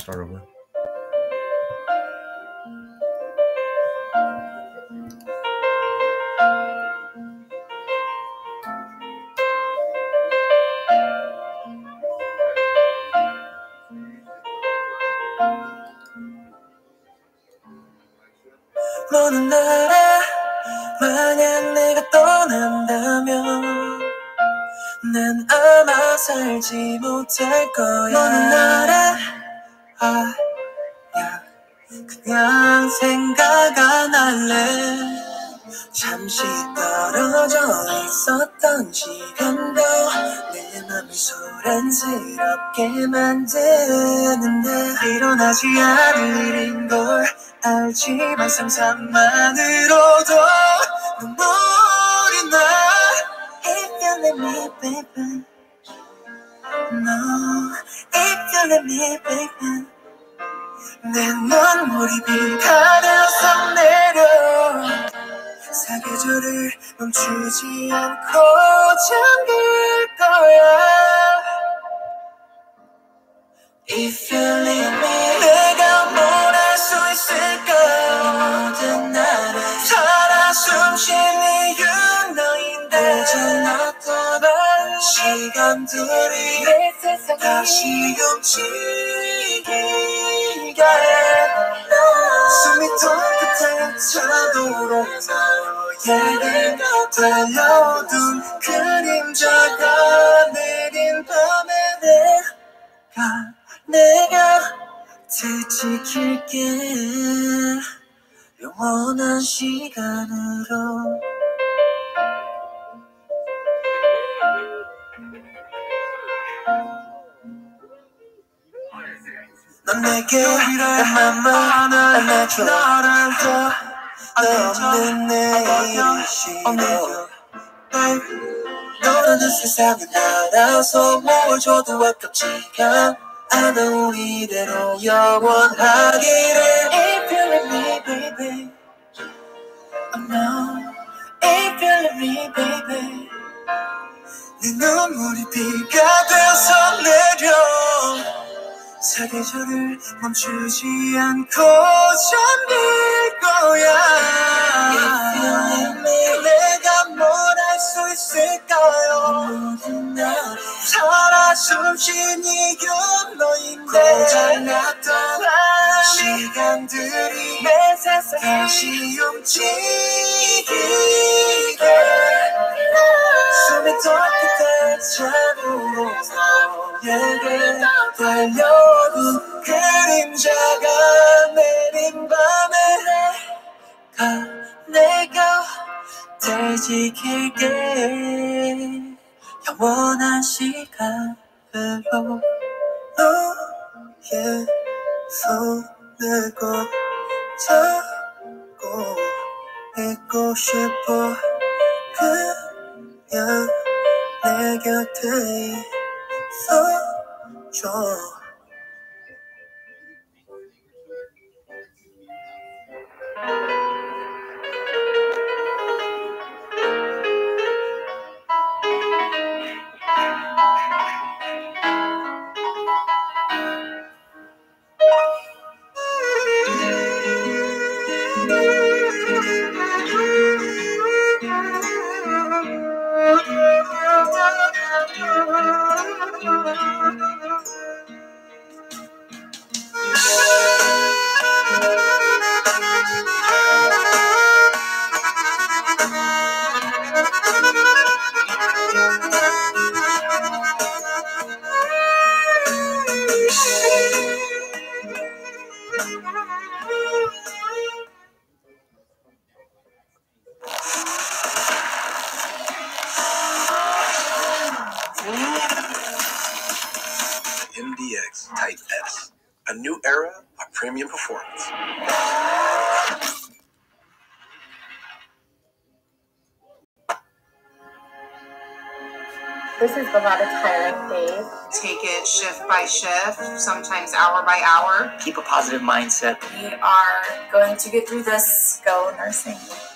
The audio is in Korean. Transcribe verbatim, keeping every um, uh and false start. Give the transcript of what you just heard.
start over. 너는 알아 만약 내가 떠난다면 난 아마 살지 못할 거야. 너는 알아 아, 야, 그냥 생각 안 할래. 잠시 떨어져 있었던 시간도 내 맘을 소란스럽게 만드는데 일어나지 않을 일인 걸 알지만 상상만으로도 눈물이 나. If you let me baby No If you let me baby 내 눈물이 비가 되어서 내려 사계절을 멈추지 않고 잠길 거야. If you leave me 내가 뭘 할 수 있을까. 모든 나를 살아 숨쉰 이유는 너인데 이제 나타난 시간들이 내 세상이 다시 움직이게 해. 숨이 턱 끝에 차도록 너에게 달려오던 그림자가 내린 밤에 내가 내 곁을 지킬게. 영원한 시간으로. 넌 내게 내 맘을 안아줘. 너를 더 없는 내일이 싫어. 너라는 세상을 알아서 뭘 줘도 아깝지가 않아. 우리대로 영원하기를. If you let me baby oh no If you let me baby 네 눈물이 비가 되어서 내려 사계절을 멈추지 않고 잠길 거야. If you let me 내가 뭘 할 수 있을까요. 모든 날 살아 숨쉰 이유는 너인데 고장 나타난 시간들이 내 세상을 다시 움직이게. 숨이 더 끝에 차도록 너에게 달려오던 그림자가 내린 밤에 내가 내 곁을 지킬게. 영원한 시간으로 너의 손을 꼭 잡고 있고 싶어. 그냥 내 곁에 있어줘. M D X Type S, a new era of premium performance. This is a lot of tiring days. Take it shift by shift, sometimes hour by hour. Keep a positive mindset. We are going to get through this. Go nursing.